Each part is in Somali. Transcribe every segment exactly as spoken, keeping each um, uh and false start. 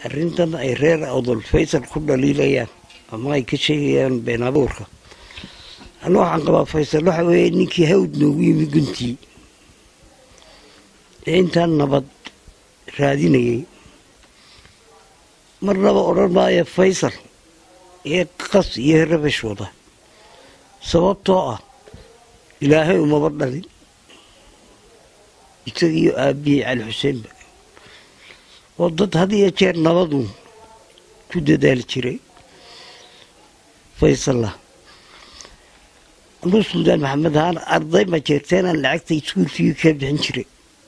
arrintan ay reer awdal faysal ku dhaliilayaan ama ay ka sheegayaan been abuurka anoo waxaan qabaa faysal waxa weeye ninkii hawd noogu yimi guntii ee intaan nabad raadinayay marnaba odhan maayo faysal iyo qas iyo rabash wada sababtoo ah ilaahay umaba dhalin isagiyo aabbihi cali xuseenba oo dad had iyo jeer nabadu ku dadaali jiray faysalla anuu suldaan maxamed haan arday ma jeerteenaan lacagta iskuulkii ka bixin jiray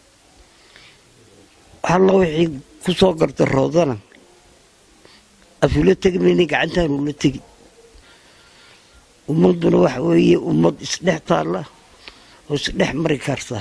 waxalla wixii ku soo gardaroodana afula tegi mayna gacantaanu la tegi ummadduna waxa weeye ummad isdhex taalla oo isdhex mari karta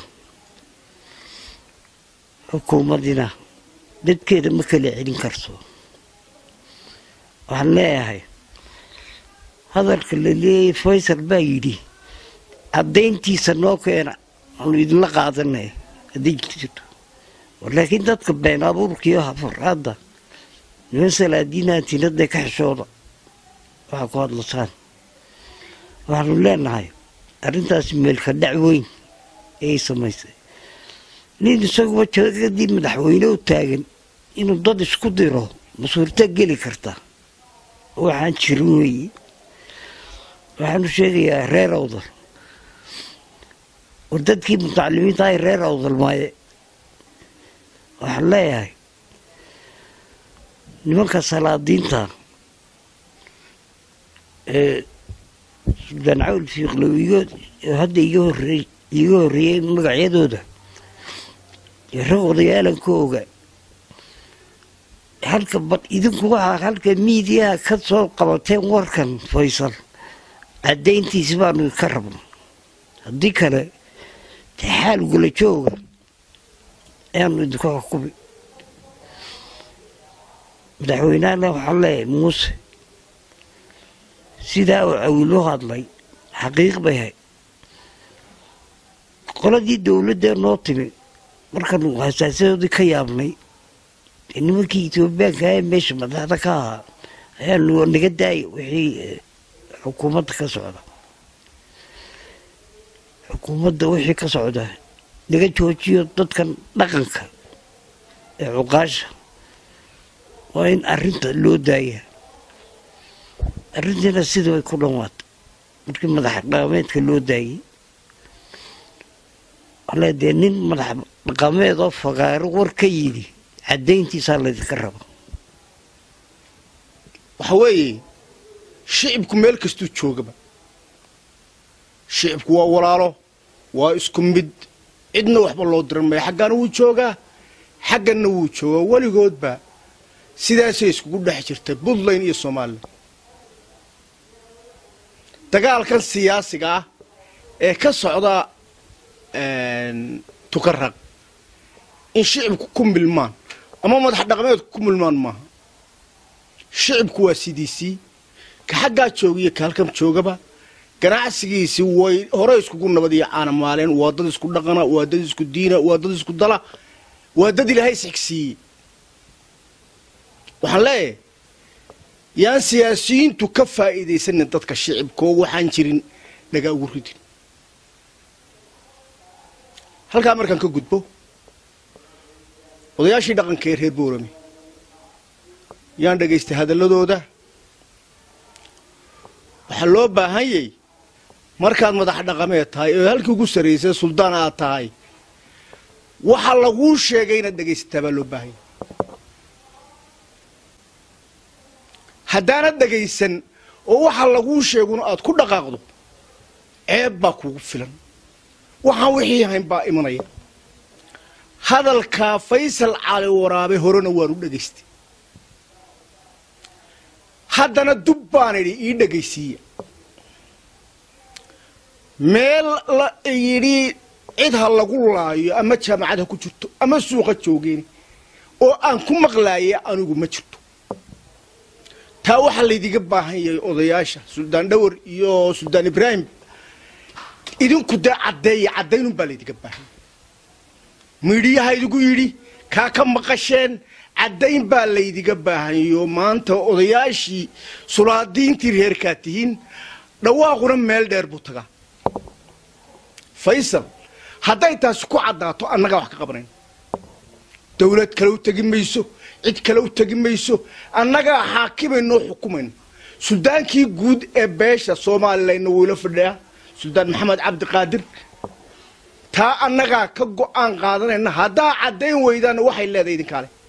xukuumadina dadkeeda ma kala celin karto waxaan leeyahay hadalka la leeyay faysal baa yidhi caddayntiisa noo keena aanu idinla qaadanay haddii jirto laakiin dadka been abuurkiiyo hafaraadda niman salaadiinaa tinadda ka xishooda waxaa ku hadlasaan waxaanu leenahay arrintaasi meelka dhac weyn ayay samaysay nin isaguba jadadii madaxweyne u taagan inuu dad isku diro ma suurta geli karta waxaan jirin weeye waxaanu sheegayaa reer awdal war dadkii mutacalimiinta ay reer awdal maaye waxaan leeyahay nimanka salaadiinta ee suldaan cawl fiiqlowigood oo hadda iga horreey iga horreeyey magacyadooda iyo rag odayaalan ka oga halka bad idinku waxaa halka miidiyaha ka soo qabateen warkan faysal caddayntiisi baanu ka rabno haddii kale dee xaal gula jooga ayaanu idinku xukubi madaxweynahana waxaan leeyahay muuse sidaa uu cawilo hadlay xaqiiq bay hay qoladii dowladdee noo timi markaanu hasaasadoodii ka yaabnay nimankii etoobiyaanka ee meesha madaxda ka ahaa ayaanu naga daaya wixii xukuumadda ka socda xukuumadda wixii ka socda naga joojiyo dadkan dhaqanka ee cuqaasha waa in arrinta loo daaya arrintiina sidii way ku dhanwaata markii madax dhaqameedka loo daayey wale dee nin madax dhaqameed oo fagaaro war ka yidhi caddayntiisaa laydinka raba waxa weeye shicibku meel kastuu joogaba shicibku waa walaalo waa isku mid cidna waxba loo diran maya xaggaana wuu joogaa xagganna wuu joogaa weligoodba sidaasay iskugu dhex jirta puntland iyo somalilan dagaalkan siyaasiga ah ee ka socda tukaraq in shicibku ku milmaan ama madax dhaqameedku ku milmaan maaha shicibku waa sidiisii ka xaggaa joogiyo ka halkan joogaba ganacsigiisii way hore iskugu nabad iyo caana maaleen waa dad isku dhaqana waa dad isku diina waa dad isku dala waa dad ilaahay sixsiiyey waxaan leeyahay yaan siyaasiyiintu ka faa'iidaysanin dadka shicibkoo waxaan jirin naga ugu ridin halkaa markaan ka gudbo odayaashii dhaqanka ee reer boorame yaan dhagaystay hadalladooda waxaa loo baahan yay markaad madax dhaqameed tahay oo halkii ugu sarraysay suldaan aad tahay waxa laguu sheegay inaad dhegaysataa baa loo baahan yay haddaanad dhegaysan oo waxa laguu sheeguna aad ku dhaqaaqdo ceeb baa kugu filan waxaan wixii ahayn baa imanaya hadalkaa faysal cali waraabe horena waan u dhegaystay haddana dub baan idhi ii dhegaysiiya meel la yidhi cid ha lagu laayo ama jaamacad ha ku jirto ama suuqa joogeen oo aan ku maqlaaya anigu ma jirto taa waxaa laydiga baahan yahay odayaasha suldaan dhawar iyo suldaan ibraahim idinku dee caddeeya caddaynun baa laydiga baahan miidhiyaha idigu yidhi kaa ka maqasheen caddayn baa laydiga baahanyo maanta odayaashii sulaadiintii reerkaa tihiin dhawaaquna meel dheer buu tagaa faysal hadday taasi ku caddaato annagaa wax ka qabanayn dawlad kale u tegi mayso cid kale u tegi mayso annagaa xaakimaynoo xukumayno suldaankii guud ee beesha Soomaaliland wuu fadhiyaa suldaan maxamed cabdi qaadir taa annagaa ka go'aan qaadanayna haddaa caddayn weydaan waxay leedahay idin kale